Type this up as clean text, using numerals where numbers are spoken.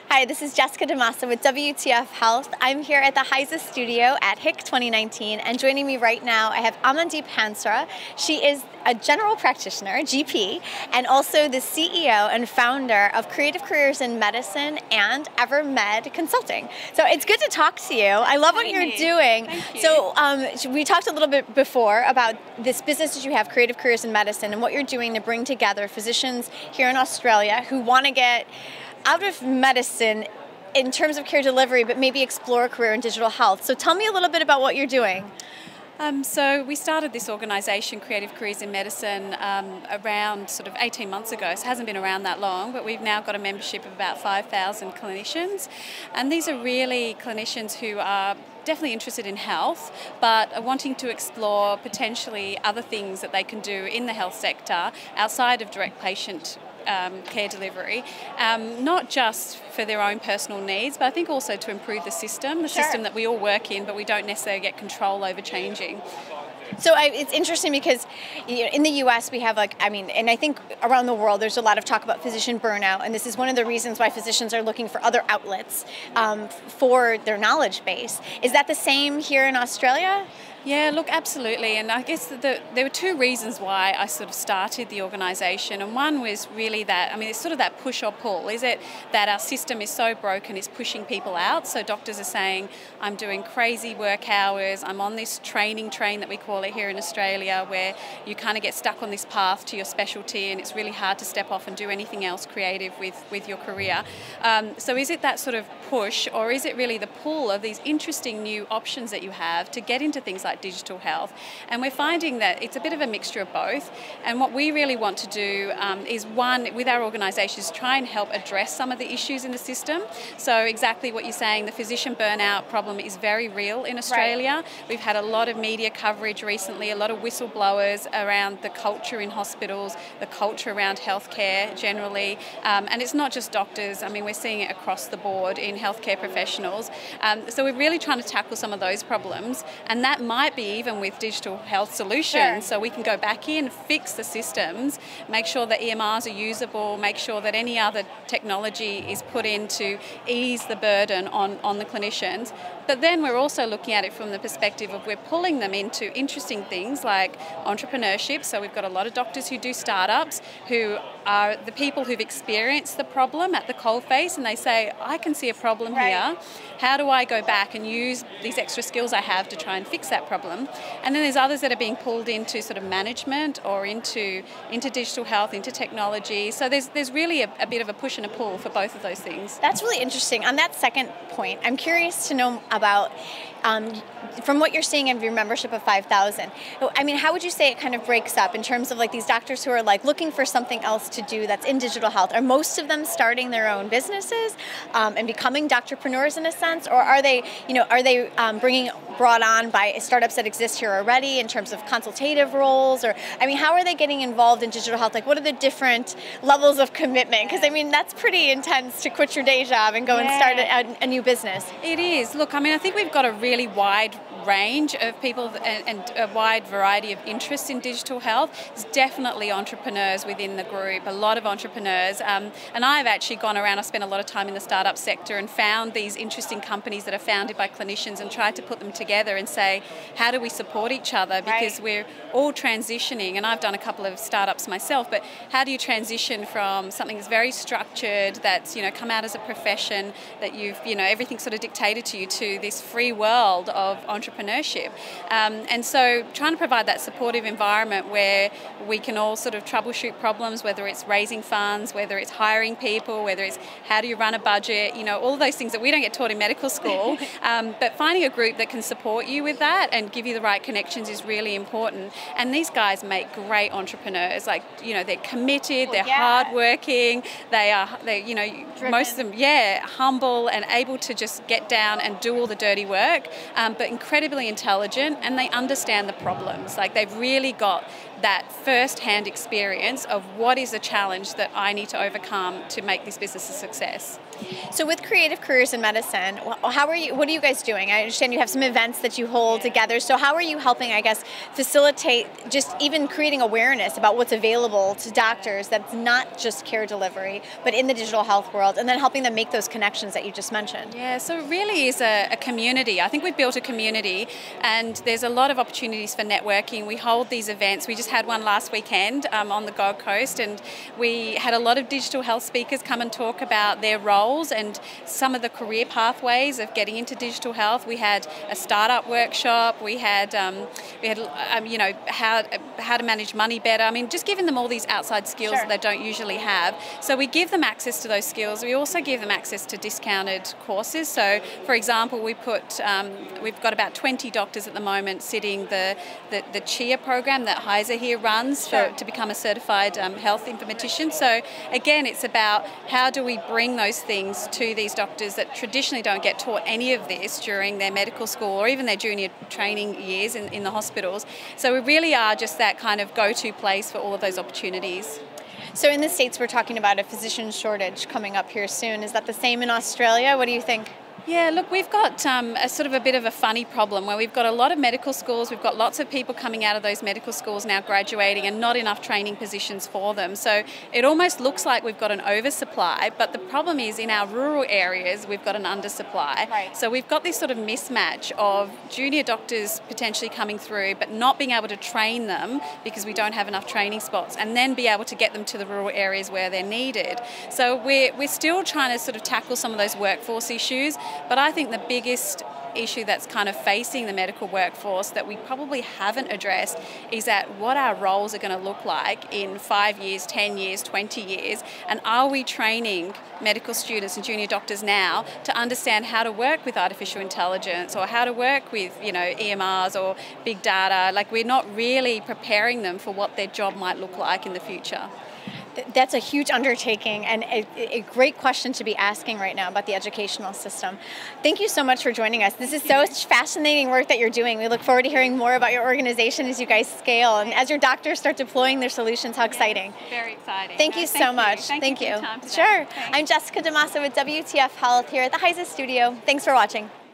Hi, this is Jessica DaMassa with WTF Health. I'm here at the HISA studio at HIC 2019, and joining me right now I have Amandeep Hansra. She is a general practitioner, GP, and also the CEO and founder of Creative Careers in Medicine and EverMed Consulting. So it's good to talk to you. I love what you're doing. Thank you. So we talked a little bit before about this business that you have, Creative Careers in Medicine, and what you're doing to bring together physicians here in Australia who want to get out of medicine in terms of care delivery, but maybe explore a career in digital health. So tell me a little bit about what you're doing. So we started this organisation, Creative Careers in Medicine, around sort of 18 months ago. So it hasn't been around that long, but we've now got a membership of about 5,000 clinicians. And these are really clinicians who are definitely interested in health, but are wanting to explore potentially other things that they can do in the health sector outside of direct patient care delivery, not just for their own personal needs, but I think also to improve the system that we all work in, but we don't necessarily get control over changing. So it's interesting because in the US we have and I think around the world there's a lot of talk about physician burnout, and this is one of the reasons why physicians are looking for other outlets for their knowledge base. Is that the same here in Australia? Yeah, look, absolutely. And I guess there were two reasons why I sort of started the organisation. And one was really that, it's sort of that push or pull. Is it that our system is so broken, it's pushing people out? So doctors are saying, I'm doing crazy work hours, I'm on this training train that we call it here in Australia, where you kind of get stuck on this path to your specialty and it's really hard to step off and do anything else creative with your career. So is it that sort of push, or is it really the pull of these interesting new options that you have to get into things like digital health? And we're finding that it's a bit of a mixture of both. And what we really want to do is, one, with our organisation, is try and help address some of the issues in the system. So exactly what you're saying, the physician burnout problem is very real in Australia. Right. We've had a lot of media coverage recently, a lot of whistleblowers around the culture in hospitals, the culture around healthcare generally. And it's not just doctors, we're seeing it across the board in healthcare professionals. So we're really trying to tackle some of those problems, and that might be even with digital health solutions. Sure. So we can go back in, fix the systems, make sure that EMRs are usable, make sure that any other technology is put in to ease the burden on the clinicians. But then we're also looking at it from the perspective of we're pulling them into interesting things like entrepreneurship. So we've got a lot of doctors who do startups, who are the people who've experienced the problem at the coalface, and they say, I can see a problem here. How do I go back and use these extra skills I have to try and fix that problem? And then there's others that are being pulled into sort of management or into digital health, into technology. So there's really a bit of a push and a pull for both of those things. That's really interesting. On that second point, I'm curious to know about, from what you're seeing of your membership of 5,000, how would you say it kind of breaks up in terms of like these doctors who are like looking for something else to do that's in digital health? Are most of them starting their own businesses and becoming doctorpreneurs in a sense, or are they brought on by startups that exist here already in terms of consultative roles? Or how are they getting involved in digital health? Like, what are the different levels of commitment? Because that's pretty intense to quit your day job and go and start a new business. It is. Look, I think we've got a really wide range of people and a wide variety of interests in digital health. There's definitely entrepreneurs within the group, a lot of entrepreneurs. And I've actually gone around, I've spent a lot of time in the startup sector and found these interesting companies that are founded by clinicians and tried to put them together and say, how do we support each other? Because we're all transitioning, and I've done a couple of startups myself, but how do you transition from something that's very structured, that's come out as a profession, that you've everything's sort of dictated to you, to this free world of entrepreneurship? And so trying to provide that supportive environment where we can all sort of troubleshoot problems, whether it's raising funds, whether it's hiring people, whether it's how do you run a budget, all of those things that we don't get taught in medical school. But finding a group that can support you with that and give you the right connections is really important. And these guys make great entrepreneurs. They're committed, they're hardworking, most of them, humble and able to just get down and do all the dirty work, but incredibly intelligent, and they understand the problems. They've really got that first-hand experience of what is the challenge that I need to overcome to make this business a success. So with Creative Careers in Medicine, how are you? What are you guys doing? I understand you have some events that you hold together. So how are you helping, I guess, facilitate just even creating awareness about what's available to doctors that's not just care delivery, but in the digital health world, and then helping them make those connections that you just mentioned? Yeah, so it really is a community. I think we've built a community, and there's a lot of opportunities for networking. We hold these events. We just had one last weekend on the Gold Coast, and we had a lot of digital health speakers come and talk about their roles and some of the career pathways of getting into digital health. We had a startup workshop. We had you know, how to manage money better. I mean, just giving them all these outside skills that they don't usually have. So we give them access to those skills. We also give them access to discounted courses. So, for example, we've got about 20 doctors at the moment sitting the CHIA program that HISA here runs to become a certified health informatician. So again, it's about how do we bring those things to these doctors that traditionally don't get taught any of this during their medical school or even their junior training years in the hospitals. So we really are just that kind of go-to place for all of those opportunities. So in the States, we're talking about a physician shortage coming up here soon. Is that the same in Australia? What do you think? Yeah, look, we've got a sort of a bit of a funny problem where we've got a lot of medical schools, we've got lots of people coming out of those medical schools now graduating and not enough training positions for them. So it almost looks like we've got an oversupply, but the problem is in our rural areas we've got an undersupply. Right. So we've got this sort of mismatch of junior doctors potentially coming through but not being able to train them because we don't have enough training spots, and then be able to get them to the rural areas where they're needed. So we're still trying to sort of tackle some of those workforce issues. But I think the biggest issue that's kind of facing the medical workforce that we probably haven't addressed is that what our roles are going to look like in 5 years, 10 years, 20 years, and are we training medical students and junior doctors now to understand how to work with artificial intelligence or how to work with, you know, EMRs or big data? Like, we're not really preparing them for what their job might look like in the future. That's a huge undertaking and a great question to be asking right now about the educational system. Thank you so much for joining us. This is such fascinating work that you're doing. We look forward to hearing more about your organization as you guys scale and as your doctors start deploying their solutions. How exciting. Very exciting. Thank you so much. Thank you. Sure. I'm Jessica DaMassa with WTF Health here at the HISA studio. Thanks for watching.